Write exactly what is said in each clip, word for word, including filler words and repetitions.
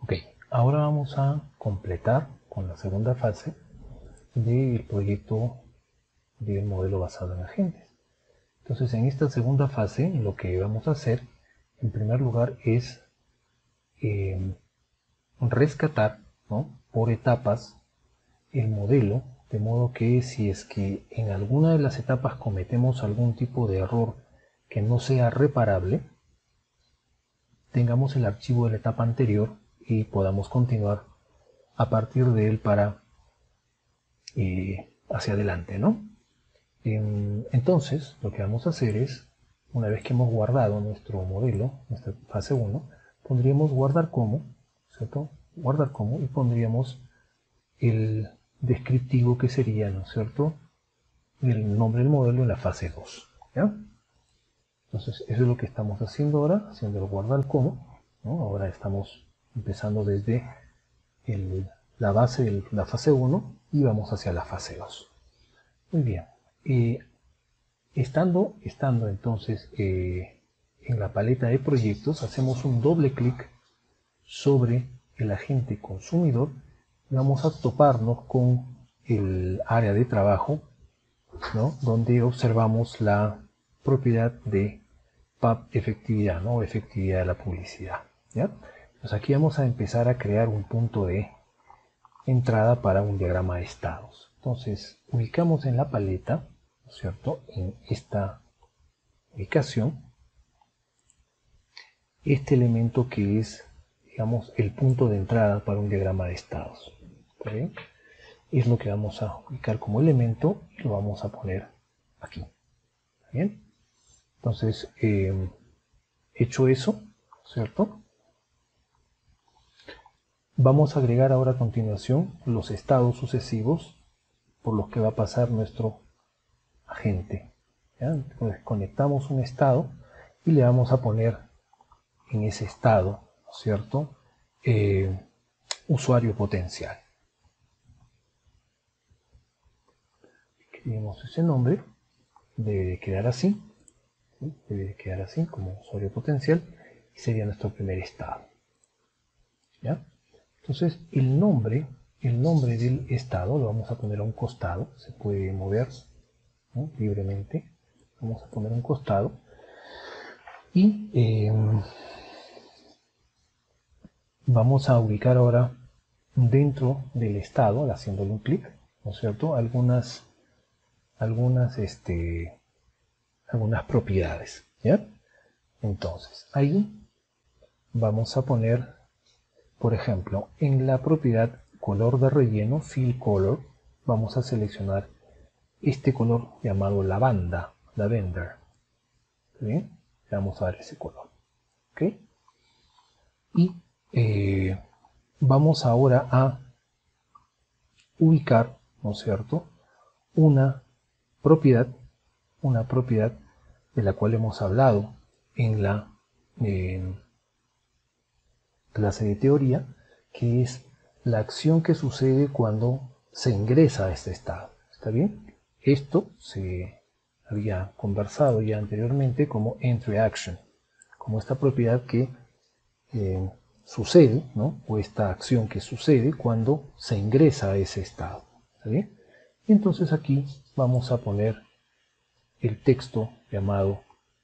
Ok, ahora vamos a completar con la segunda fase del proyecto del modelo basado en agentes. Entonces, en esta segunda fase, lo que vamos a hacer, en primer lugar, es eh, rescatar, ¿no?, por etapas el modelo, de modo que si es que en alguna de las etapas cometemos algún tipo de error que no sea reparable, tengamos el archivo de la etapa anterior y podamos continuar a partir de él para eh, hacia adelante, ¿no? Entonces, lo que vamos a hacer es, una vez que hemos guardado nuestro modelo, nuestra fase uno, pondríamos guardar como, ¿cierto? Guardar como y pondríamos el descriptivo que sería, ¿no es cierto?, el nombre del modelo en la fase dos, ¿ya? Entonces, eso es lo que estamos haciendo ahora, haciendo el guardar como, ¿no? Ahora estamos empezando desde el, la base de la fase uno y vamos hacia la fase dos. Muy bien. Eh, Estando, estando entonces eh, en la paleta de proyectos, hacemos un doble clic sobre el agente consumidor y vamos a toparnos con el área de trabajo, ¿no?, donde observamos la propiedad de Pub efectividad, ¿no?, efectividad de la publicidad, ¿ya? Pues aquí vamos a empezar a crear un punto de entrada para un diagrama de estados. Entonces, ubicamos en la paleta, ¿no es cierto?, en esta ubicación, este elemento que es, digamos, el punto de entrada para un diagrama de estados. ¿Está bien? Es lo que vamos a ubicar como elemento y lo vamos a poner aquí. ¿Está bien? Entonces, eh, hecho eso, ¿cierto?, vamos a agregar ahora a continuación los estados sucesivos por los que va a pasar nuestro agente, ¿ya? Entonces, conectamos un estado y le vamos a poner en ese estado, ¿cierto?, eh, usuario potencial. Escribimos ese nombre, debe de quedar así, ¿sí?, debe de quedar así como usuario potencial y sería nuestro primer estado, ¿ya? Entonces el nombre, el nombre del estado lo vamos a poner a un costado, se puede mover, ¿no?, libremente, vamos a poner a un costado y eh, vamos a ubicar ahora dentro del estado, haciéndole un clic, ¿no es cierto?, algunas, algunas, este, algunas propiedades, ¿ya? Entonces, ahí vamos a poner, por ejemplo, en la propiedad color de relleno, fill color, vamos a seleccionar este color llamado lavanda, lavender, ¿sí? Le vamos a dar ese color, ¿ok? Y eh, vamos ahora a ubicar, ¿no es cierto?, una propiedad, una propiedad de la cual hemos hablado en la eh, clase de teoría, que es la acción que sucede cuando se ingresa a este estado. ¿Está bien? Esto se había conversado ya anteriormente como entry action, como esta propiedad que eh, sucede, ¿no?, o esta acción que sucede cuando se ingresa a ese estado. ¿Está bien? Y entonces aquí vamos a poner el texto llamado,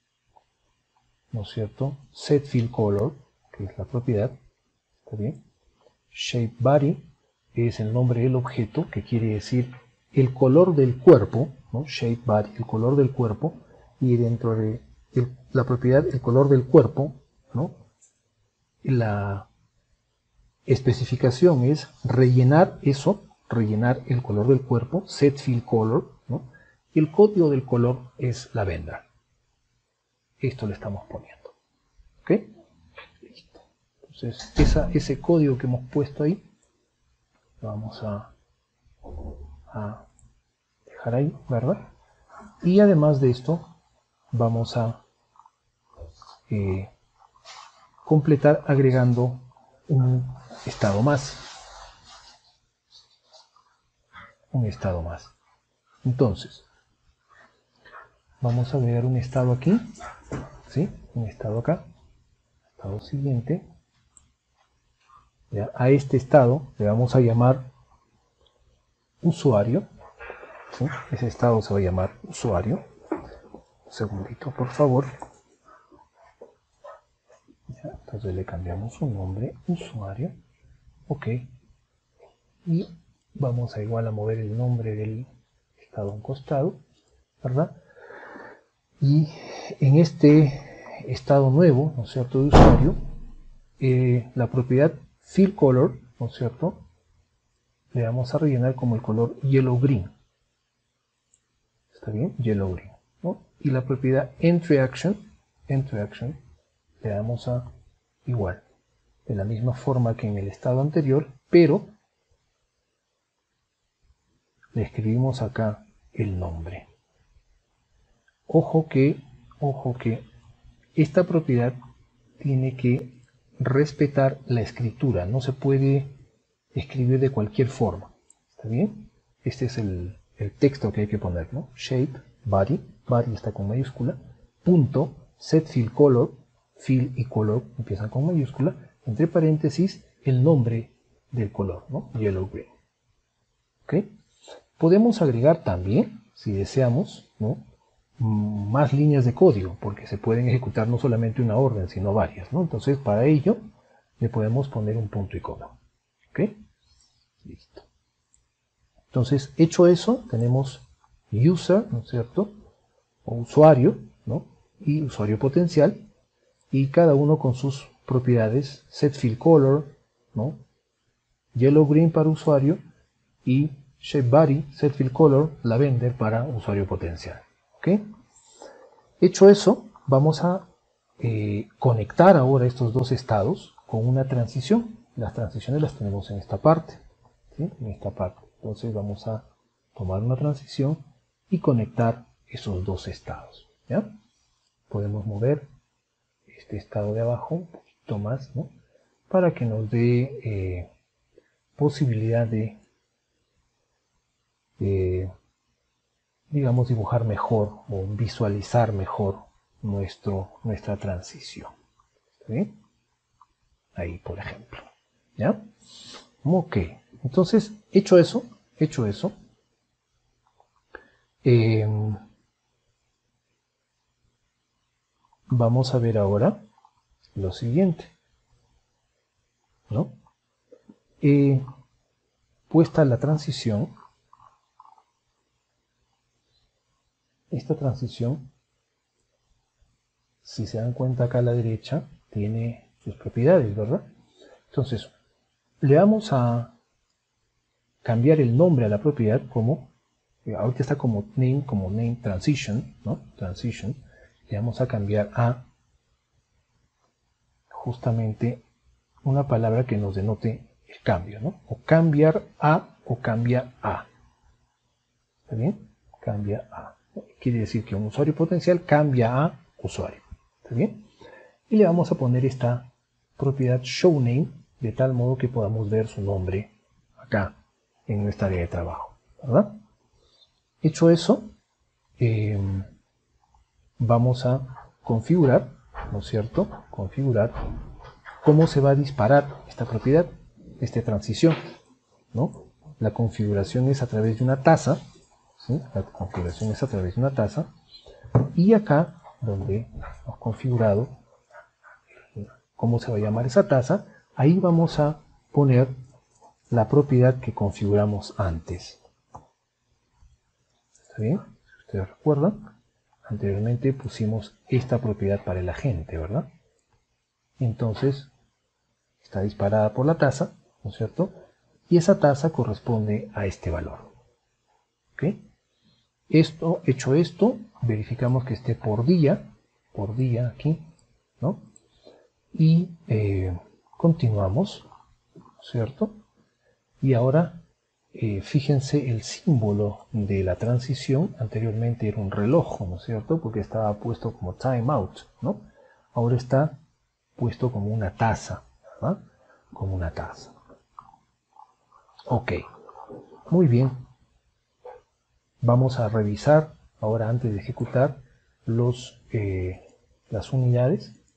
¿no es cierto?, set fill color, que es la propiedad. ¿Está bien? Shape body es el nombre del objeto, que quiere decir el color del cuerpo, ¿no? Shape body, el color del cuerpo, y dentro de el, la propiedad, el color del cuerpo, ¿no?, la especificación es rellenar eso, rellenar el color del cuerpo, set fill color, ¿no?, y el código del color es lavender. Esto le estamos poniendo, ¿ok? Listo. Entonces, esa, ese código que hemos puesto ahí, lo vamos a, a dejar ahí, ¿verdad? Y además de esto, vamos a eh, completar agregando un estado más. Un estado más. Entonces, vamos a agregar un estado aquí, ¿sí? Un estado acá, estado siguiente, ¿ya? A este estado le vamos a llamar usuario, ¿sí? Ese estado se va a llamar usuario. Un segundito, por favor. ¿Ya? Entonces le cambiamos su nombre, usuario. Ok. Y vamos a igual a mover el nombre del estado a un costado, ¿verdad? Y en este estado nuevo, ¿no es cierto?, de usuario, eh, la propiedad fill color, ¿no es cierto?, le vamos a rellenar como el color yellow green. ¿Está bien? Yellow green, ¿no? Y la propiedad entry action, entry action, le damos a igual, de la misma forma que en el estado anterior, pero le escribimos acá el nombre. Ojo que, ojo que esta propiedad tiene que respetar la escritura, no se puede escribir de cualquier forma. ¿Está bien? Este es el, el texto que hay que poner, ¿no? Shape, body, body está con mayúscula, punto, set fill color, fill y color empiezan con mayúscula, entre paréntesis el nombre del color, ¿no? Yellow green. ¿Ok? Podemos agregar también, si deseamos, ¿no?, más líneas de código, porque se pueden ejecutar no solamente una orden, sino varias, ¿no? Entonces, para ello, le podemos poner un punto y coma. ¿Ok? Listo. Entonces, hecho eso, tenemos user, ¿no es cierto?, o usuario, ¿no?, y usuario potencial, y cada uno con sus propiedades, set fill color, ¿no?, yellow green para usuario, y shape body, set fill color, lavender para usuario potencial. ¿Ok? Hecho eso, vamos a eh, conectar ahora estos dos estados con una transición. Las transiciones las tenemos en esta parte, ¿sí? En esta parte. Entonces vamos a tomar una transición y conectar esos dos estados, ¿ya? Podemos mover este estado de abajo un poquito más, ¿no?, para que nos dé eh, posibilidad de, de digamos, dibujar mejor o visualizar mejor nuestro, nuestra transición. ¿Sí? Ahí, por ejemplo. ¿Ya? Ok. Entonces, hecho eso, hecho eso, eh, vamos a ver ahora lo siguiente, ¿no? Eh, puesta la transición, esta transición, si se dan cuenta acá a la derecha, tiene sus propiedades, ¿verdad? Entonces, le vamos a cambiar el nombre a la propiedad como, ahorita está como name, como name transition, ¿no? Transition. Le vamos a cambiar a justamente una palabra que nos denote el cambio, ¿no? O cambiar a o cambia a. ¿Está bien? Cambia a. Quiere decir que un usuario potencial cambia a usuario. ¿Está bien? Y le vamos a poner esta propiedad showName de tal modo que podamos ver su nombre acá en nuestra área de trabajo, ¿verdad? Hecho eso, eh, vamos a configurar, ¿no es cierto? Configurar cómo se va a disparar esta propiedad, esta transición, ¿no? La configuración es a través de una tasa, ¿sí? La configuración es a través de una tasa, y acá, donde hemos configurado cómo se va a llamar esa tasa, ahí vamos a poner la propiedad que configuramos antes. ¿Está bien? Si ustedes recuerdan, anteriormente pusimos esta propiedad para el agente, ¿verdad? Entonces, está disparada por la tasa, ¿no es cierto? Y esa tasa corresponde a este valor. ¿Ok? Esto, hecho esto, verificamos que esté por día, por día aquí, ¿no? Y eh, continuamos, ¿cierto? Y ahora, eh, fíjense el símbolo de la transición. Anteriormente era un reloj, ¿no es cierto? Porque estaba puesto como timeout, ¿no? Ahora está puesto como una taza, ¿verdad? Como una taza. Ok, muy bien. Vamos a revisar ahora, antes de ejecutar, los, eh, las unidades,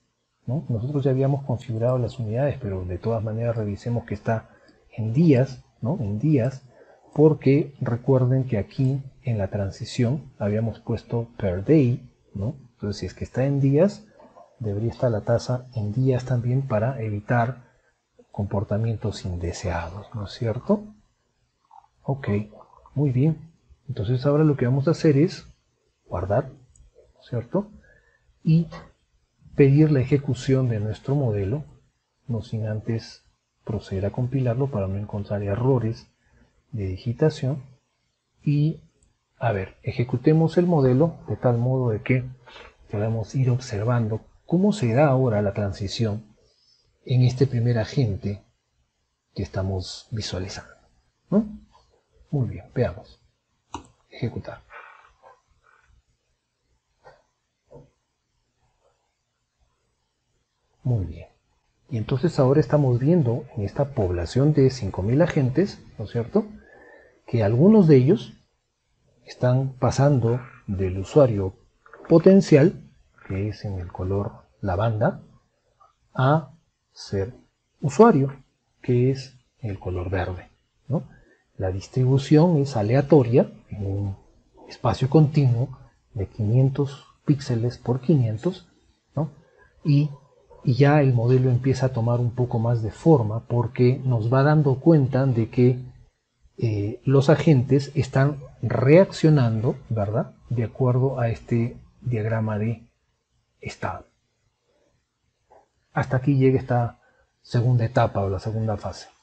¿no? Nosotros ya habíamos configurado las unidades, pero de todas maneras revisemos que está en días, ¿no? En días, porque recuerden que aquí en la transición habíamos puesto per day, ¿no? Entonces, si es que está en días, debería estar la tasa en días también para evitar comportamientos indeseados, ¿no es cierto? Ok, muy bien. Entonces ahora lo que vamos a hacer es guardar, ¿no es cierto? Y pedir la ejecución de nuestro modelo, no sin antes proceder a compilarlo para no encontrar errores de digitación. Y, a ver, ejecutemos el modelo de tal modo de que podamos ir observando cómo se da ahora la transición en este primer agente que estamos visualizando, ¿no? Muy bien, veamos. Ejecutar. Muy bien. Y entonces ahora estamos viendo en esta población de cinco mil agentes, ¿no es cierto?, que algunos de ellos están pasando del usuario potencial, que es en el color lavanda, a ser usuario, que es en el color verde, ¿no? La distribución es aleatoria en un espacio continuo de quinientos píxeles por quinientos, ¿no? y, y ya el modelo empieza a tomar un poco más de forma porque nos va dando cuenta de que eh, los agentes están reaccionando, ¿verdad?, de acuerdo a este diagrama de estado. Hasta aquí llega esta segunda etapa o la segunda fase.